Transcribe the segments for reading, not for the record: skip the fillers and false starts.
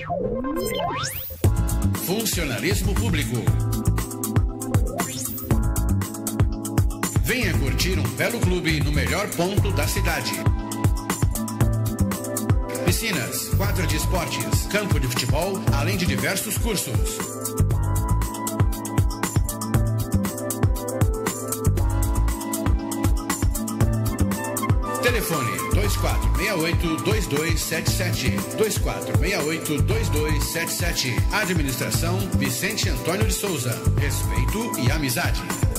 Funcionalismo público. Venha curtir um belo clube no melhor ponto da cidade. Piscinas, quadra de esportes, campo de futebol, além de diversos cursos. Telefone 2468-2277, 2468-2277. Administração Vicente Antônio de Souza. Respeito e amizade.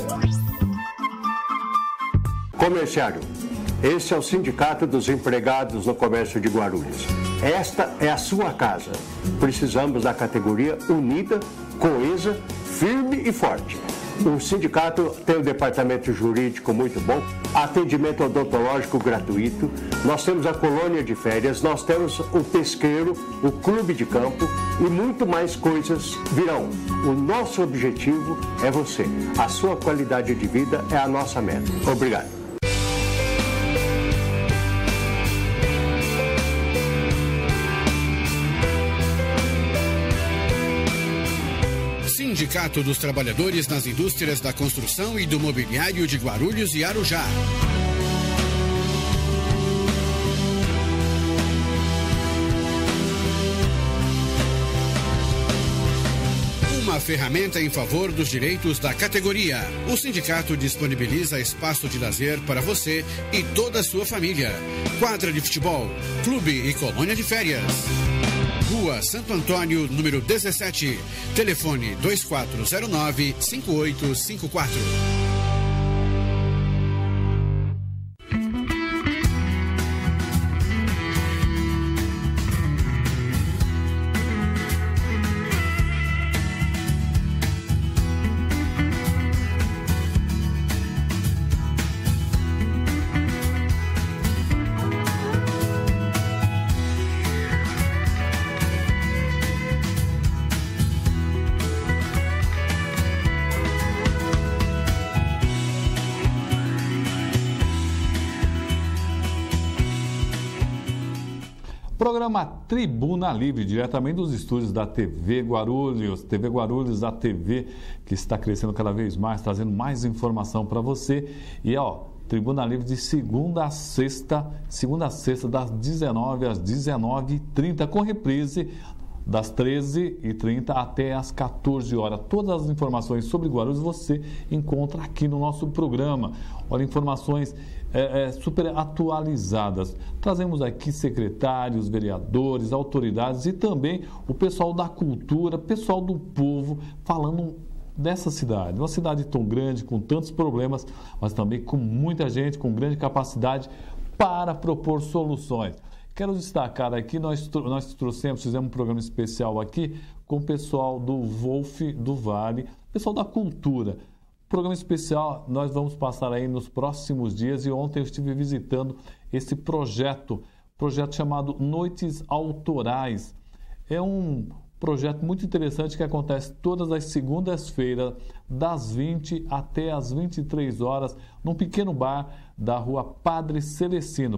Comerciário, esse é o Sindicato dos Empregados no Comércio de Guarulhos. Esta é a sua casa. Precisamos da categoria unida, coesa, firme e forte. O sindicato tem um departamento jurídico muito bom, atendimento odontológico gratuito, nós temos a colônia de férias, nós temos o pesqueiro, o clube de campo e muito mais coisas virão. O nosso objetivo é você. A sua qualidade de vida é a nossa meta. Obrigado. Sindicato dos Trabalhadores nas Indústrias da Construção e do Mobiliário de Guarulhos e Arujá. Uma ferramenta em favor dos direitos da categoria. O sindicato disponibiliza espaço de lazer para você e toda a sua família. Quadra de futebol, clube e colônia de férias. Rua Santo Antônio, número 17. Telefone 2409-5854. Programa Tribuna Livre, diretamente dos estúdios da TV Guarulhos. TV Guarulhos, a TV que está crescendo cada vez mais, trazendo mais informação para você. E Tribuna Livre de segunda a sexta, das 19 às 19h30, com reprise das 13h30 até às 14 horas. Todas as informações sobre Guarulhos você encontra aqui no nosso programa. Olha, informações super atualizadas. Trazemos aqui secretários, vereadores, autoridades e também o pessoal da cultura, pessoal do povo, falando dessa cidade. Uma cidade tão grande, com tantos problemas, mas também com muita gente, com grande capacidade para propor soluções. Quero destacar aqui, nós fizemos um programa especial aqui com o pessoal do Wolf do Vale, pessoal da cultura. Programa especial nós vamos passar aí nos próximos dias e ontem eu estive visitando esse projeto chamado Noites Autorais. É um projeto muito interessante que acontece todas as segundas-feiras, das 20 até as 23 horas, num pequeno bar da rua Padre Celestino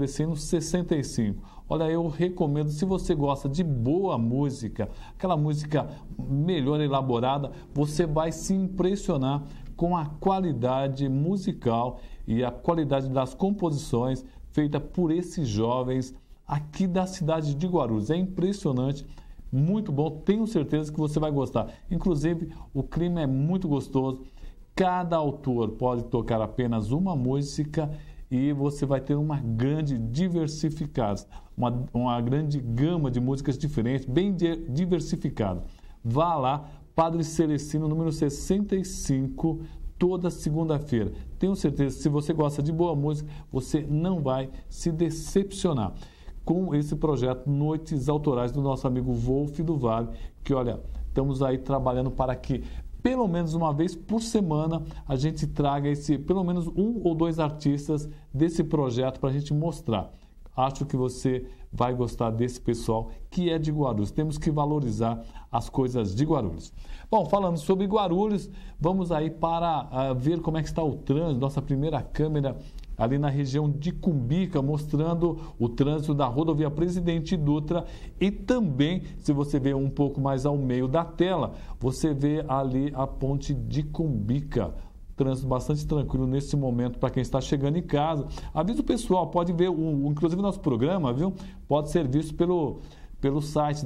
65. Olha, eu recomendo, se você gosta de boa música, aquela música melhor elaborada, você vai se impressionar com a qualidade musical e a qualidade das composições feitas por esses jovens aqui da cidade de Guarulhos. É impressionante. Muito bom, tenho certeza que você vai gostar. Inclusive, o clima é muito gostoso. Cada autor pode tocar apenas uma música e você vai ter uma grande diversificada, uma grande gama de músicas diferentes, bem diversificada. Vá lá, Padre Celestino, número 65, toda segunda-feira. Tenho certeza que se você gosta de boa música, você não vai se decepcionar com esse projeto Noites Autorais do nosso amigo Wolf do Vale, que, olha, estamos aí trabalhando para que, pelo menos uma vez por semana, a gente traga pelo menos um ou dois artistas desse projeto para a gente mostrar. Acho que você vai gostar desse pessoal que é de Guarulhos. Temos que valorizar as coisas de Guarulhos. Bom, falando sobre Guarulhos, vamos aí para ver como é que está o trânsito. Nossa primeira câmera ali na região de Cumbica, mostrando o trânsito da rodovia Presidente Dutra e também, se você ver um pouco mais ao meio da tela, você vê ali a ponte de Cumbica. Trânsito bastante tranquilo nesse momento para quem está chegando em casa. Avisa o pessoal, pode ver, inclusive o nosso programa, viu? Pode ser visto pelo site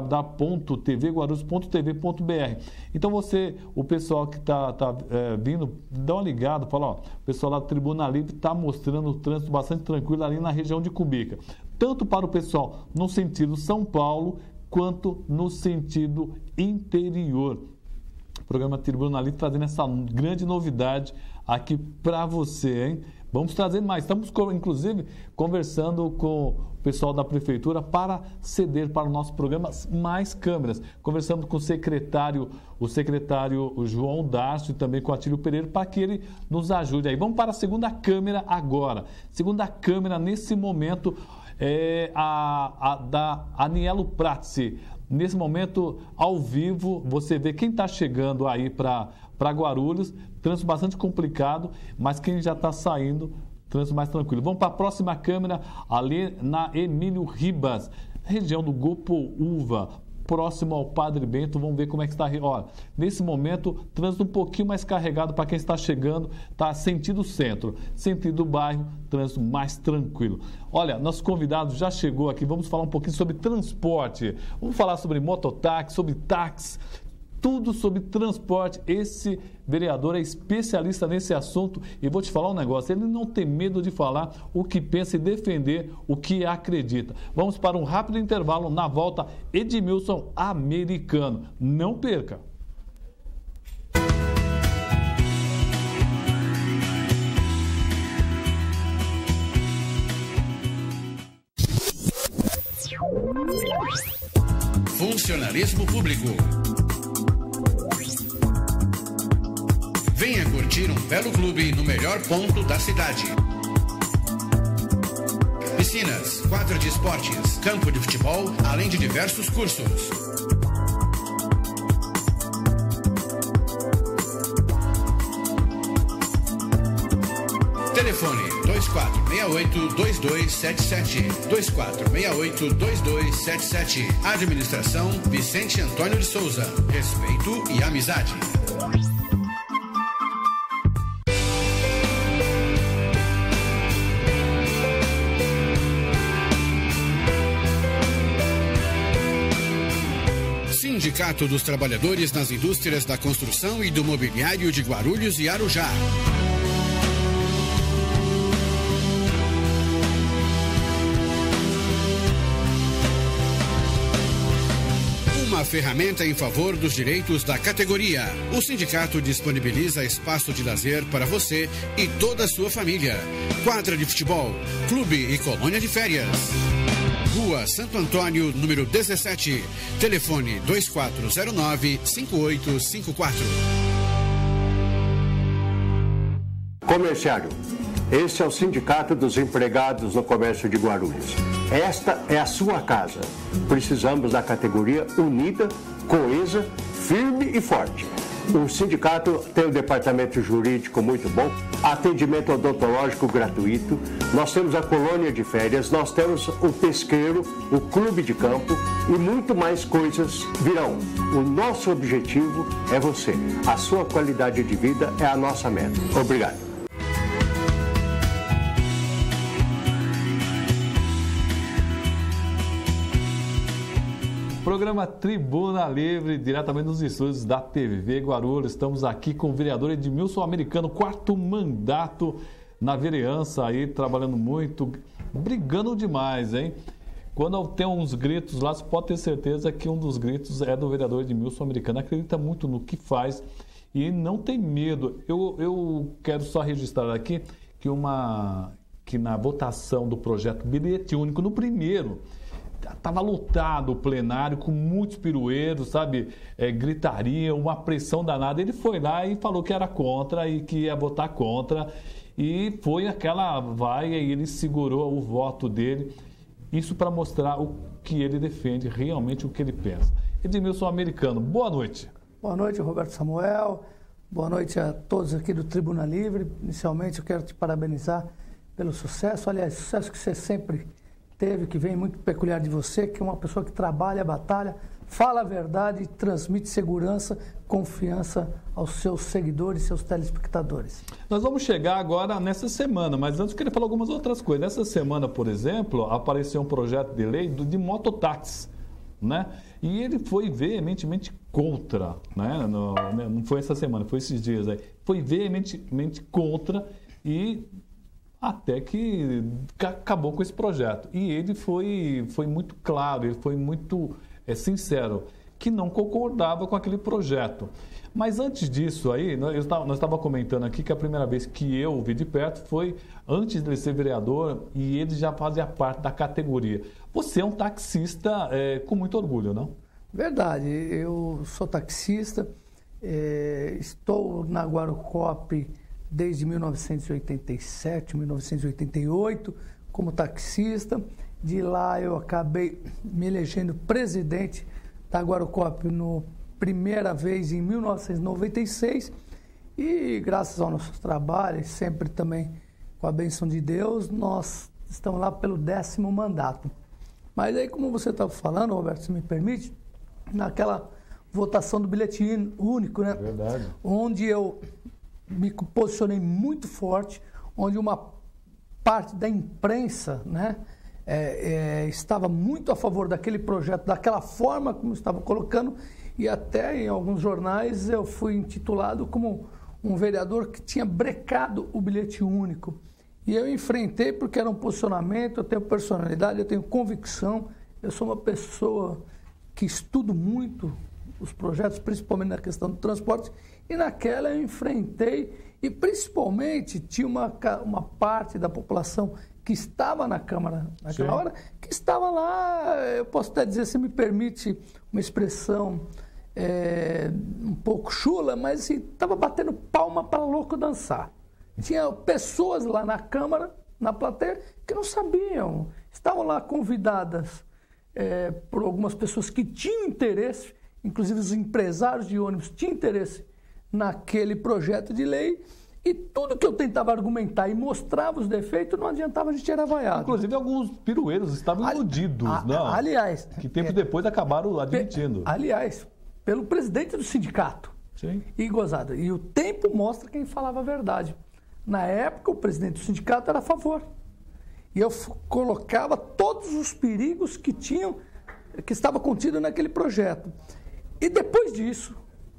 www.tvguarulhos.tv.br. Então o pessoal que está vindo, dá uma ligada, fala, ó, o pessoal lá da Tribuna Livre está mostrando o trânsito bastante tranquilo ali na região de Cumbica. Tanto para o pessoal no sentido São Paulo, quanto no sentido interior. O programa Tribuna Livre trazendo essa grande novidade aqui para você, hein? Vamos trazer mais. Estamos, inclusive, conversando com o pessoal da Prefeitura para ceder para o nosso programa mais câmeras. Conversando com o secretário João Darcio e também com o Atílio Pereira para que ele nos ajude aí. Vamos para a segunda câmera agora. Segunda câmera, nesse momento, é a da Anielo Pratzi. Nesse momento, ao vivo, você vê quem está chegando aí para Guarulhos, trânsito bastante complicado, mas quem já está saindo, trânsito mais tranquilo. Vamos para a próxima câmera, ali na Emílio Ribas, região do Gopoúva, próximo ao Padre Bento. Vamos ver como é que está. Olha, nesse momento, trânsito um pouquinho mais carregado para quem está chegando, está sentido centro, sentido bairro, trânsito mais tranquilo. Olha, nosso convidado já chegou aqui, vamos falar um pouquinho sobre transporte, vamos falar sobre mototáxi, sobre táxi, tudo sobre transporte. Esse vereador é especialista nesse assunto e vou te falar um negócio, ele não tem medo de falar o que pensa e defender o que acredita. Vamos para um rápido intervalo, na volta, Edmilson Americano. Não perca! Funcionalismo público. Venha curtir um belo clube no melhor ponto da cidade. Piscinas, quadra de esportes, campo de futebol, além de diversos cursos. Telefone 2468-2277. 2468-2277. Administração Vicente Antônio de Souza. Respeito e amizade. Sindicato dos Trabalhadores nas Indústrias da Construção e do Mobiliário de Guarulhos e Arujá. Uma ferramenta em favor dos direitos da categoria. O sindicato disponibiliza espaço de lazer para você e toda a sua família. Quadra de futebol, clube e colônia de férias. Rua Santo Antônio, número 17. Telefone 2409-5854. Comerciário. Esse é o Sindicato dos Empregados no Comércio de Guarulhos. Esta é a sua casa. Precisamos da categoria unida, coesa, firme e forte. O sindicato tem um departamento jurídico muito bom, atendimento odontológico gratuito, nós temos a colônia de férias, nós temos o pesqueiro, o clube de campo e muito mais coisas virão. O nosso objetivo é você. A sua qualidade de vida é a nossa meta. Obrigado. Programa Tribuna Livre, diretamente dos estúdios da TV Guarulhos. Estamos aqui com o vereador Edmilson Americano, 4º mandato na vereança aí, trabalhando muito, brigando demais, hein? Quando tem uns gritos lá, você pode ter certeza que um dos gritos é do vereador Edmilson Americano. Acredita muito no que faz e não tem medo. Eu quero só registrar aqui que na votação do projeto Bilhete Único, no primeiro, estava lotado o plenário com muitos pirueiros, sabe? Gritaria, uma pressão danada. Ele foi lá e falou que era contra e que ia votar contra. E foi aquela vaia e ele segurou o voto dele. Isso para mostrar o que ele defende, realmente o que ele pensa. Edmilson Americano, boa noite. Boa noite, Roberto Samuel. Boa noite a todos aqui do Tribuna Livre. Inicialmente, eu quero te parabenizar pelo sucesso. Aliás, sucesso que você sempre teve, que vem muito peculiar de você, que é uma pessoa que trabalha, batalha, fala a verdade e transmite segurança, confiança aos seus seguidores, seus telespectadores. Nós vamos chegar agora nessa semana, mas antes eu queria falar algumas outras coisas. Nessa semana, por exemplo, apareceu um projeto de lei de mototáxi, né? E ele foi veementemente contra, né? Não foi essa semana, foi esses dias aí. Foi veementemente contra e até que acabou com esse projeto. E ele foi muito claro, ele foi muito sincero, que não concordava com aquele projeto. Mas antes disso aí, nós estávamos comentando aqui que a primeira vez que eu o vi de perto foi antes de ele ser vereador e ele já fazia parte da categoria. Você é um taxista com muito orgulho, não? Verdade, eu sou taxista, estou na Guaracop desde 1987, 1988, como taxista. De lá eu acabei me elegendo presidente da Guaracop primeira vez em 1996 e graças ao nosso trabalho, sempre também com a bênção de Deus, nós estamos lá pelo 10º mandato. Mas aí, como você estava falando, Roberto, se me permite, naquela votação do bilhete único, né? Verdade. Onde eu me posicionei muito forte, onde uma parte da imprensa, né, estava muito a favor daquele projeto, daquela forma como estava colocando, e até em alguns jornais eu fui intitulado como um vereador que tinha brecado o bilhete único. E eu enfrentei porque era um posicionamento, eu tenho personalidade, eu tenho convicção, eu sou uma pessoa que estudo muito os projetos, principalmente na questão do transporte, e naquela eu enfrentei, e principalmente tinha uma parte da população que estava na Câmara naquela hora, que estava lá, eu posso até dizer, se me permite uma expressão um pouco chula, mas assim, estava batendo palma para louco dançar. Tinha pessoas lá na Câmara, na plateia, que não sabiam, estavam lá convidadas por algumas pessoas que tinham interesse, inclusive os empresários de ônibus tinham interesse naquele projeto de lei, e tudo que eu tentava argumentar e mostrava os defeitos, não adiantava, a gente era vaiado. Inclusive, alguns pirueiros estavam iludidos, não? Aliás... Que tempo depois acabaram admitindo. Aliás, pelo presidente do sindicato. Sim. E gozado. E o tempo mostra quem falava a verdade. Na época, o presidente do sindicato era a favor. E eu colocava todos os perigos que estava contido naquele projeto. E depois disso...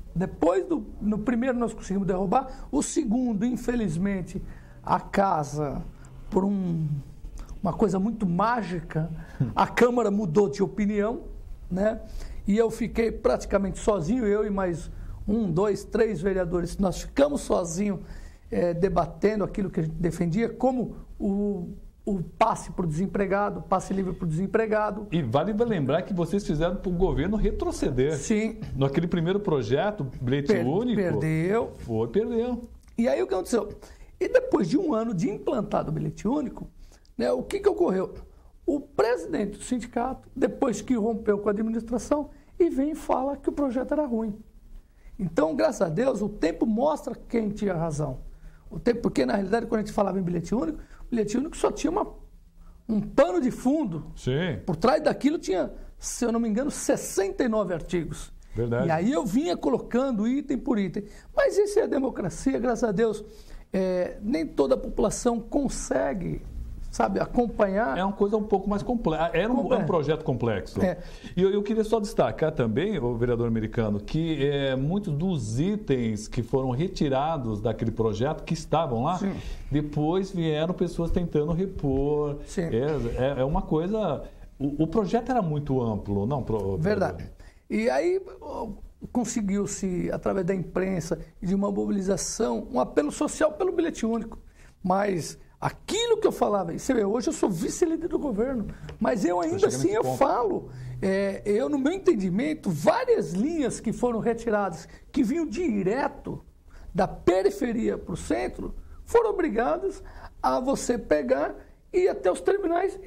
no primeiro nós conseguimos derrubar, o segundo, infelizmente, a casa, por uma coisa muito mágica, a Câmara mudou de opinião, né? E eu fiquei praticamente sozinho, eu e mais 1, 2, 3 vereadores, nós ficamos sozinhos debatendo aquilo que a gente defendia, como o passe para o desempregado, passe livre para o desempregado. E vale lembrar que vocês fizeram para o governo retroceder. Sim. Naquele primeiro projeto, bilhete único. Perdeu. Perdeu. E aí o que aconteceu? E depois de um ano de implantado o bilhete único, né, o que ocorreu? O presidente do sindicato, depois que rompeu com a administração, e vem e fala que o projeto era ruim. Então, graças a Deus, o tempo mostra quem tinha razão. O tempo, porque, na realidade, quando a gente falava em bilhete único, o bilhete único só tinha um pano de fundo. Sim. Por trás daquilo tinha, se eu não me engano, 69 artigos. Verdade. E aí eu vinha colocando item por item. Mas isso é a democracia, graças a Deus. Nem toda a população consegue, sabe, acompanhar. É uma coisa um pouco mais complexa. É um projeto complexo. E eu queria só destacar também, o vereador americano, que muitos dos itens que foram retirados daquele projeto, que estavam lá, sim, depois vieram pessoas tentando repor. Sim. É uma coisa... O projeto era muito amplo, não? Verdade. E aí conseguiu-se, através da imprensa e de uma mobilização, um apelo social pelo bilhete único. Mas aquilo que eu falava, e você vê, hoje eu sou vice-líder do governo, mas eu ainda assim eu falo, eu no meu entendimento, várias linhas que foram retiradas, que vinham direto da periferia para o centro, foram obrigadas a você pegar e ir até os terminais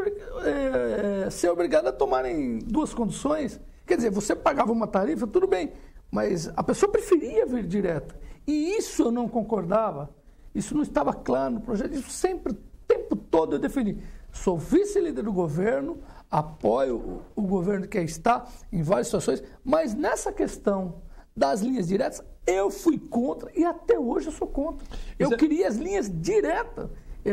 e ser obrigado a tomarem duas condições. Quer dizer, você pagava uma tarifa, tudo bem, mas a pessoa preferia vir direto. E isso eu não concordava, isso não estava claro no projeto, isso sempre tempo todo eu defendi. Sou vice-líder do governo, apoio o governo que está em várias situações, mas nessa questão das linhas diretas, eu fui contra e até hoje eu sou contra. Eu queria as linhas diretas.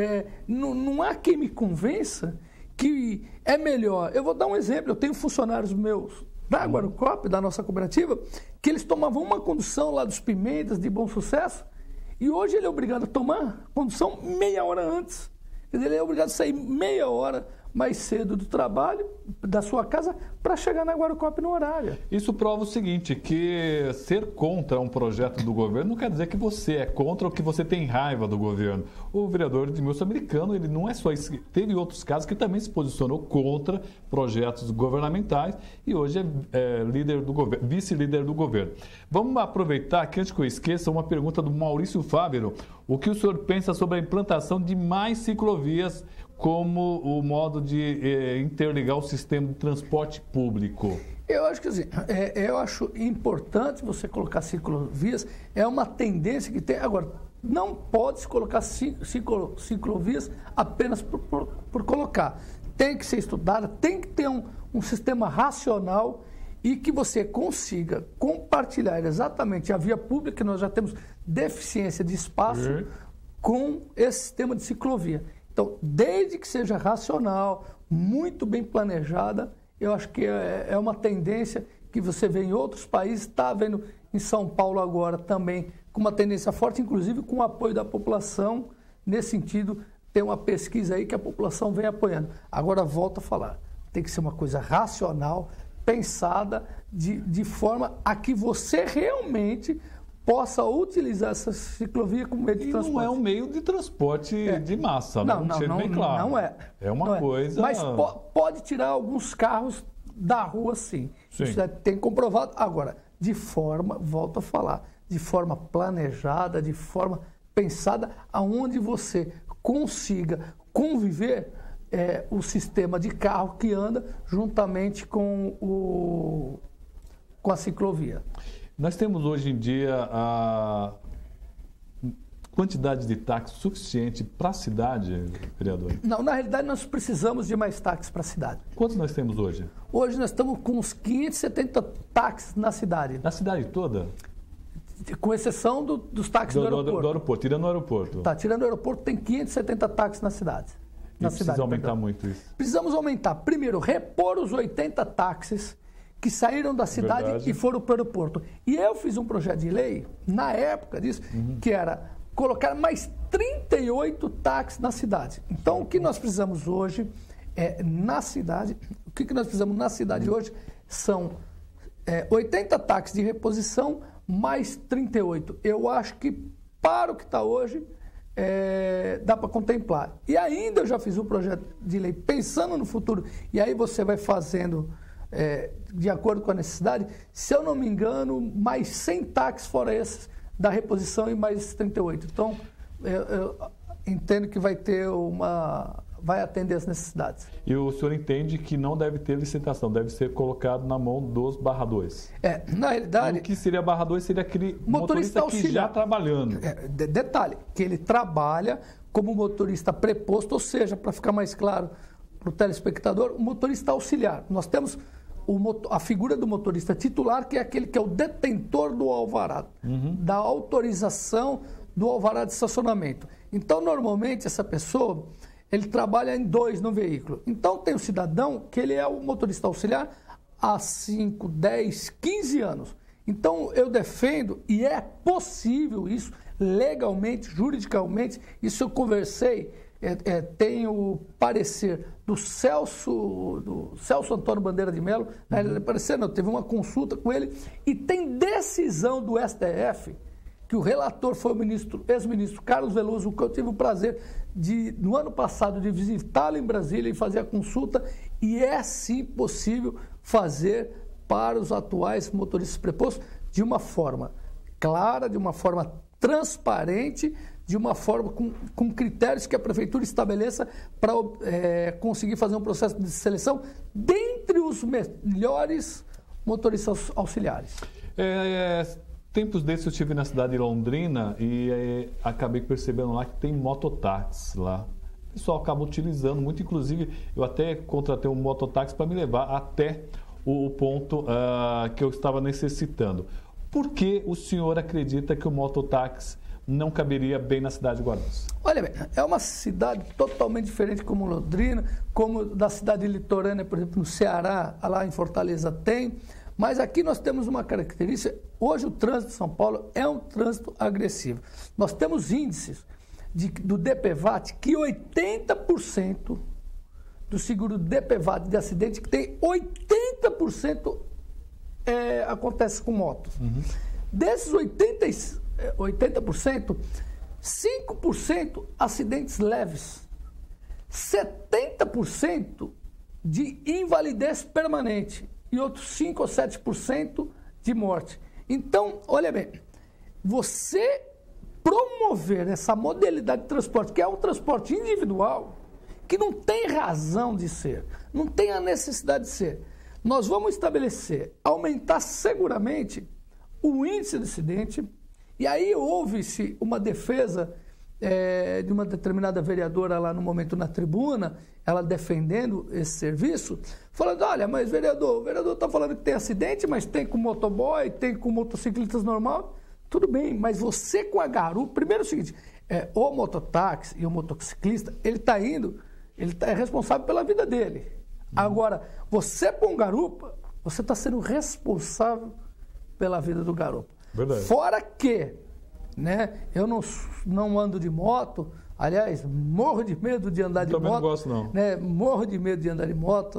Não há quem me convença que é melhor. Eu vou dar um exemplo. Eu tenho funcionários meus da Guaracop, da nossa cooperativa, que eles tomavam uma condução lá dos Pimentas, de Bom Sucesso, e hoje ele é obrigado a tomar condução meia hora antes. Quer dizer, ele é obrigado a sair meia hora mais cedo do trabalho, da sua casa, para chegar na Guaracop no horário. Isso prova o seguinte, que ser contra um projeto do governo não quer dizer que você é contra ou que você tem raiva do governo. O vereador Edmilson Americano, ele não é só isso, teve outros casos que também se posicionou contra projetos governamentais e hoje é líder do governo, vice-líder do governo. Vamos aproveitar que, antes que eu esqueça, uma pergunta do Maurício Fávero. O que o senhor pensa sobre a implantação de mais ciclovias como o modo de interligar o sistema de transporte público? Eu acho que assim, eu acho importante você colocar ciclovias, é uma tendência que tem. Agora, não pode se colocar ciclovias apenas por colocar. Tem que ser estudada, tem que ter um sistema racional e que você consiga compartilhar exatamente a via pública, que nós já temos deficiência de espaço, com esse sistema de ciclovia. Então, desde que seja racional, muito bem planejada, eu acho que é uma tendência que você vê em outros países, está vendo em São Paulo agora também, com uma tendência forte, inclusive com o apoio da população. Nesse sentido, tem uma pesquisa aí que a população vem apoiando. Agora, volto a falar, tem que ser uma coisa racional, pensada, de forma a que você realmente possa utilizar essa ciclovia como meio de transporte. Não é um meio de transporte de massa, não bem claro. Não é. É uma coisa... Mas pode tirar alguns carros da rua, sim. Isso tem comprovado. Agora, de forma, volto a falar, de forma planejada, de forma pensada, aonde você consiga conviver o sistema de carro que anda juntamente com a ciclovia. Nós temos hoje em dia a quantidade de táxis suficiente para a cidade, vereador? Não, na realidade nós precisamos de mais táxis para a cidade. Quantos nós temos hoje? Hoje nós estamos com uns 570 táxis na cidade. Na cidade toda? Com exceção dos táxis do aeroporto. Do aeroporto, tirando o aeroporto. Tá, tirando o aeroporto, tem 570 táxis na cidade. Precisa aumentar muito isso. Precisamos aumentar. Primeiro, repor os 80 táxis que saíram da cidade e foram para o aeroporto. E eu fiz um projeto de lei, na época disso, que era colocar mais 38 táxis na cidade. Então, o que nós precisamos hoje na cidade, hoje são 80 táxis de reposição mais 38. Eu acho que para o que está hoje, dá para contemplar. E ainda eu já fiz um projeto de lei pensando no futuro, e aí você vai fazendo de acordo com a necessidade, se eu não me engano, mais 100 táxis fora esses da reposição e mais 38. Então, eu entendo que vai atender as necessidades. E o senhor entende que não deve ter licitação, deve ser colocado na mão dos barradores? Na realidade... O que seria barrador seria aquele motorista que já trabalhando. Detalhe, que ele trabalha como motorista preposto, ou seja, para ficar mais claro para o telespectador, o motorista auxiliar. Nós temos a figura do motorista titular, que é aquele que é o detentor do alvará, da autorização do alvará de estacionamento. Então, normalmente, essa pessoa, ele trabalha em 2 no veículo. Então, tem o cidadão que ele é o motorista auxiliar há 5, 10, 15 anos. Então, eu defendo, e é possível isso, legalmente, juridicamente, isso eu conversei, tem o parecer do Celso Antônio Bandeira de Mello, teve uma consulta com ele, e tem decisão do STF, que o relator foi o ex-ministro Carlos Veloso, que eu tive o prazer no ano passado, de visitá-lo em Brasília e fazer a consulta, e é sim possível fazer para os atuais motoristas prepostos de uma forma clara, de uma forma transparente, de uma forma com critérios que a prefeitura estabeleça para conseguir fazer um processo de seleção dentre os melhores motoristas auxiliares. Tempos desses eu estive na cidade de Londrina e acabei percebendo lá que tem mototáxis lá. pessoal acaba utilizando muito. Inclusive, eu até contratei um mototáxi para me levar até o ponto que eu estava necessitando. Por que o senhor acredita que o mototáxi não caberia bem na cidade de Guarulhos? Olha bem, é uma cidade totalmente diferente como Londrina, como da cidade litorânea, por exemplo, no Ceará, lá em Fortaleza tem, mas aqui nós temos uma característica. Hoje o trânsito de São Paulo é um trânsito agressivo. Nós temos índices do DPVAT que 80% do seguro DPVAT de acidente, que tem 80% acontece com motos. Desses 80%, 5% acidentes leves, 70% de invalidez permanente e outros 5 ou 7% de morte. Então, olha bem, você promover essa modalidade de transporte, que é um transporte individual, que não tem razão de ser, não tem a necessidade de ser. Nós vamos estabelecer, aumentar seguramente o índice de acidente, e aí houve-se uma defesa de uma determinada vereadora lá no momento na tribuna, ela defendendo esse serviço, falando, olha, mas o vereador está falando que tem acidente, mas tem com motoboy, tem com motociclistas normal, tudo bem, mas você com a garupa, primeiro é o seguinte, o mototáxi e o motociclista, ele é responsável pela vida dele. Agora, você com garupa, você está sendo responsável pela vida do garupa. Verdade. Fora que, né, eu não ando de moto, aliás, morro de medo de andar de moto. Também não gosto, não. Né, morro de medo de andar de moto,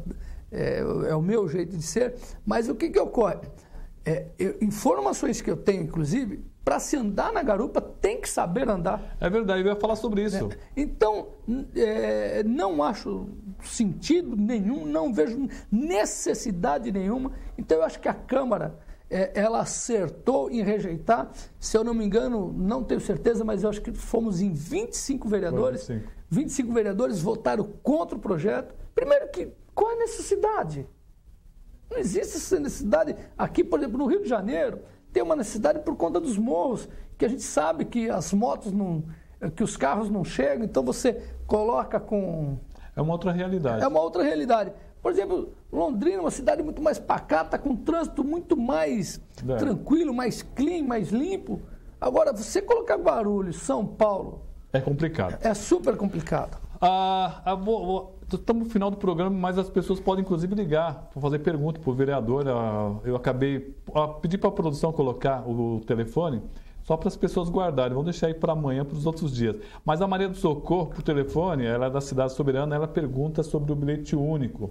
é o meu jeito de ser, mas o que ocorre? Informações que eu tenho, inclusive, para se andar na garupa, tem que saber andar. É verdade, eu ia falar sobre isso. Então, não acho sentido nenhum, não vejo necessidade nenhuma. Então, eu acho que a Câmara, ela acertou em rejeitar. Se eu não me engano, não tenho certeza, mas eu acho que fomos em 25 vereadores. 25 vereadores votaram contra o projeto. Primeiro que, qual é a necessidade? Não existe essa necessidade. Aqui, por exemplo, no Rio de Janeiro, tem uma necessidade por conta dos morros, que a gente sabe que as motos que os carros não chegam, então você coloca com... É uma outra realidade. É uma outra realidade. Por exemplo, Londrina é uma cidade muito mais pacata, com um trânsito muito mais tranquilo, mais clean, mais limpo. Agora, você colocar Guarulhos, São Paulo... É complicado. É super complicado. Estamos no final do programa, mas as pessoas podem, inclusive, ligar para fazer pergunta para o vereador. Eu acabei... Pedi para a produção colocar o telefone só para as pessoas guardarem. Vamos deixar aí para amanhã, para os outros dias. Mas a Maria do Socorro, por telefone, ela é da Cidade Soberana, ela pergunta sobre o bilhete único.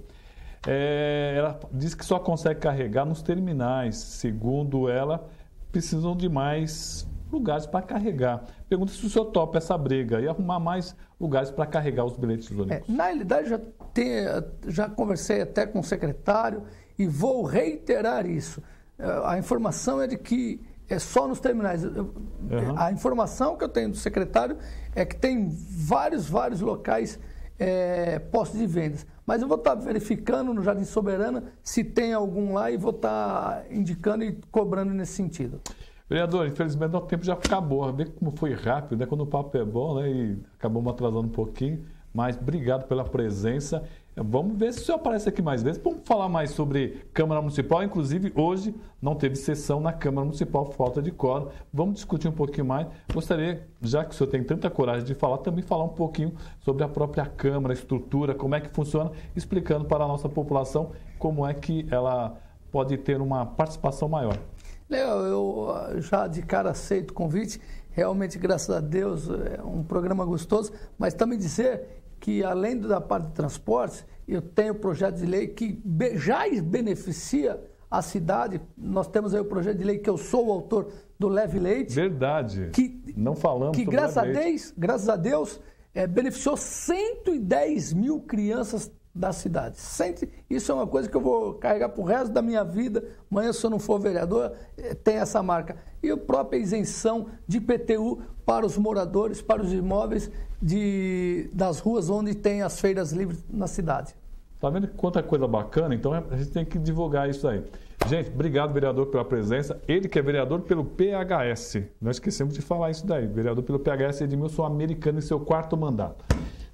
Ela diz que só consegue carregar nos terminais. Segundo ela, precisam de mais lugares para carregar. Pergunta se o senhor topa essa briga e arrumar mais lugares para carregar os bilhetes únicos. Na realidade, já conversei até com o secretário e vou reiterar isso. A informação é de que é só nos terminais. A informação que eu tenho do secretário é que tem vários locais postos de vendas. Mas eu vou estar verificando no Jardim Soberana se tem algum lá e vou estar indicando e cobrando nesse sentido. Vereador, infelizmente o tempo já acabou. Vê como foi rápido, né? Quando o papo é bom, né? E acabamos atrasando um pouquinho. Mas obrigado pela presença. Vamos ver se o senhor aparece aqui mais vezes. Vamos falar mais sobre Câmara Municipal. Inclusive, hoje não teve sessão na Câmara Municipal, falta de quórum. Vamos discutir um pouquinho mais. Gostaria, já que o senhor tem tanta coragem de falar, também falar um pouquinho sobre a própria Câmara, a estrutura, como é que funciona, explicando para a nossa população como é que ela pode ter uma participação maior. Eu já de cara aceito o convite. Realmente, graças a Deus, é um programa gostoso. Mas também dizer que, além da parte de transportes, eu tenho projeto de lei que já beneficia a cidade. Nós temos aí o projeto de lei que eu sou o autor do Leve Leite. Verdade. Não falamos sobre graças a Deus, beneficiou 110 mil crianças da cidade. Isso é uma coisa que eu vou carregar para o resto da minha vida. Amanhã, se eu não for vereador, tem essa marca. E a própria isenção de IPTU para os moradores, para os imóveis das ruas onde tem as feiras livres na cidade. Tá vendo quanta coisa bacana? Então a gente tem que divulgar isso aí. Gente, obrigado, vereador, pela presença. Ele que é vereador pelo PHS. Nós esquecemos de falar isso daí. Vereador pelo PHS, Edmilson Americano, em seu 4º mandato.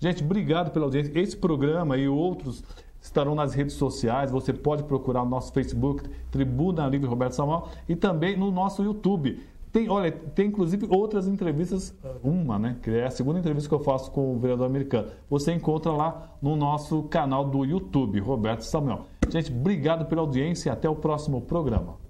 Gente, obrigado pela audiência. Esse programa e outros estarão nas redes sociais. Você pode procurar no nosso Facebook, Tribuna Livre Roberto Samuel, e também no nosso YouTube. Tem inclusive outras entrevistas, que é a segunda entrevista que eu faço com o vereador americano. Você encontra lá no nosso canal do YouTube, Roberto Samuel. Gente, obrigado pela audiência e até o próximo programa.